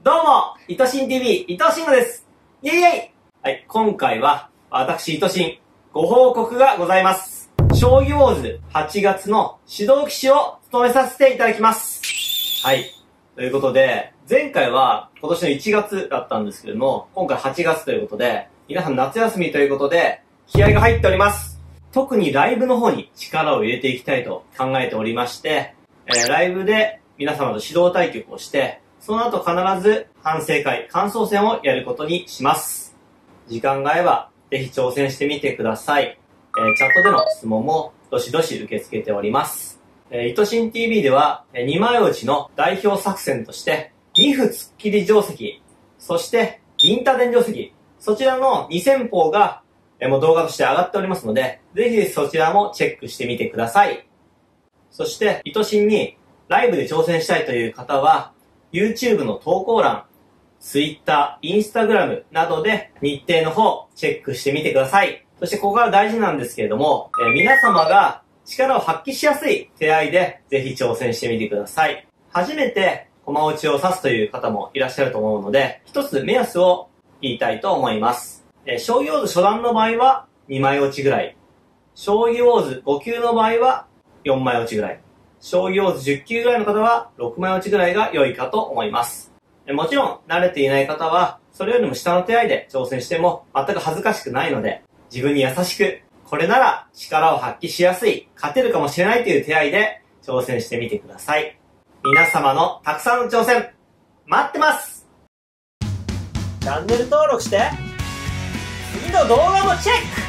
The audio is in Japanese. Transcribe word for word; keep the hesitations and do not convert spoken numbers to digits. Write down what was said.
どうも、いとしん ティーブイ、伊藤慎吾です。イェイイェイ。はい、今回は、私、いとしん、ご報告がございます。将棋ウォーズはちがつの指導棋士を務めさせていただきます。はい。ということで、前回は今年のいちがつだったんですけれども、今回はちがつということで、皆さん夏休みということで、気合が入っております。特にライブの方に力を入れていきたいと考えておりまして、えー、ライブで皆様と指導対局をして、その後必ず反省会、感想戦をやることにします。時間が合えば、ぜひ挑戦してみてください。えー、チャットでの質問もどしどし受け付けております。えー、いとしん ティーブイ では、にまい落ちの代表作戦として、に歩突っ切り定石、そして銀多伝定石、そちらのに戦法が、えー、もう動画として上がっておりますので、ぜひそちらもチェックしてみてください。そして、いとしんにライブで挑戦したいという方は、YouTube の投稿欄、Twitter、Instagram などで日程の方チェックしてみてください。そしてここが大事なんですけれども、えー、皆様が力を発揮しやすい手合いでぜひ挑戦してみてください。初めて駒落ちを指すという方もいらっしゃると思うので、一つ目安を言いたいと思います。えー、将棋ウォーズ初段の場合はにまい落ちぐらい。将棋ウォーズご級の場合はよんまい落ちぐらい。将棋ウォーズじゅっ級ぐらいの方はろくまい落ちぐらいが良いかと思います。もちろん慣れていない方はそれよりも下の手合いで挑戦しても全く恥ずかしくないので、自分に優しく、これなら力を発揮しやすい、勝てるかもしれないという手合いで挑戦してみてください。皆様のたくさんの挑戦待ってます。チャンネル登録して次の動画もチェック。